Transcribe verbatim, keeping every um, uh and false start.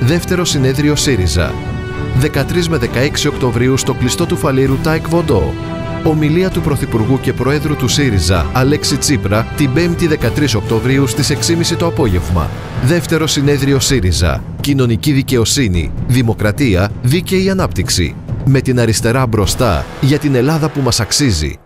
Δεύτερο συνέδριο ΣΥΡΙΖΑ. δεκατρείς με δεκαέξι Οκτωβρίου στο κλειστό του Φαλήρου Τάεκβοντό. Ομιλία του Πρωθυπουργού και Προέδρου του ΣΥΡΙΖΑ, Αλέξη Τσίπρα, την πέμπτη δεκατρείς Οκτωβρίου στις έξι και μισή το απόγευμα. Δεύτερο συνέδριο ΣΥΡΙΖΑ. Κοινωνική δικαιοσύνη, δημοκρατία, δίκαιη ανάπτυξη. Με την αριστερά μπροστά για την Ελλάδα που μας αξίζει.